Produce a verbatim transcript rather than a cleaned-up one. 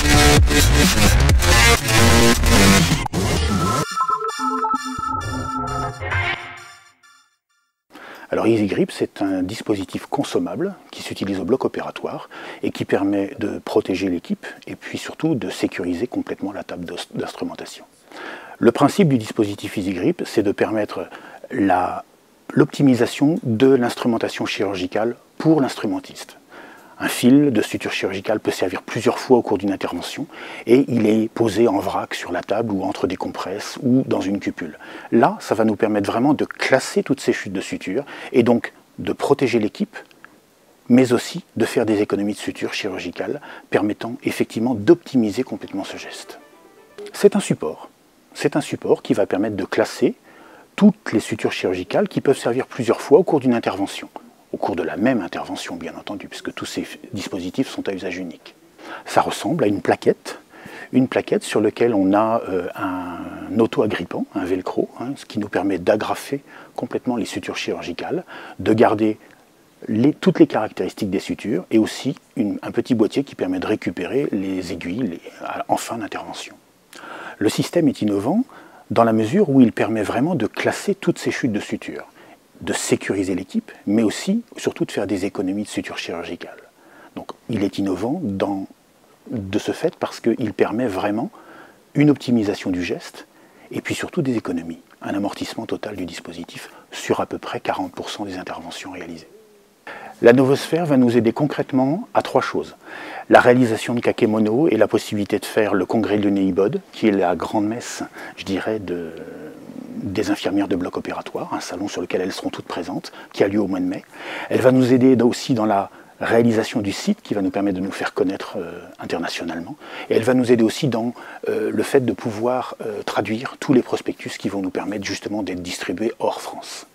Alors EasyGrip, c'est un dispositif consommable qui s'utilise au bloc opératoire et qui permet de protéger l'équipe et puis surtout de sécuriser complètement la table d'instrumentation. Le principe du dispositif EasyGrip, c'est de permettre l'optimisation de l'instrumentation chirurgicale pour l'instrumentiste. Un fil de suture chirurgicale peut servir plusieurs fois au cours d'une intervention et il est posé en vrac sur la table ou entre des compresses ou dans une cupule. Là, ça va nous permettre vraiment de classer toutes ces chutes de suture et donc de protéger l'équipe, mais aussi de faire des économies de suture chirurgicale permettant effectivement d'optimiser complètement ce geste. C'est un support. C'est un support qui va permettre de classer toutes les sutures chirurgicales qui peuvent servir plusieurs fois au cours d'une intervention. Au cours de la même intervention, bien entendu, puisque tous ces dispositifs sont à usage unique. Ça ressemble à une plaquette, une plaquette sur laquelle on a euh, un auto-agrippant, un velcro, hein, ce qui nous permet d'agrafer complètement les sutures chirurgicales, de garder les, toutes les caractéristiques des sutures, et aussi une, un petit boîtier qui permet de récupérer les aiguilles les, en fin d'intervention. Le système est innovant dans la mesure où il permet vraiment de classer toutes ces chutes de sutures, de sécuriser l'équipe, mais aussi, surtout, de faire des économies de suture chirurgicale. Donc, il est innovant dans, de ce fait parce qu'il permet vraiment une optimisation du geste et puis surtout des économies, un amortissement total du dispositif sur à peu près quarante pour cent des interventions réalisées. La Novosphère va nous aider concrètement à trois choses. La réalisation de kakémono et la possibilité de faire le congrès de Neibod, qui est la grande messe, je dirais, de... des infirmières de bloc opératoire, un salon sur lequel elles seront toutes présentes, qui a lieu au mois de mai. Elle va nous aider aussi dans la réalisation du site, qui va nous permettre de nous faire connaître euh, internationalement. Et elle va nous aider aussi dans euh, le fait de pouvoir euh, traduire tous les prospectus qui vont nous permettre justement d'être distribués hors France.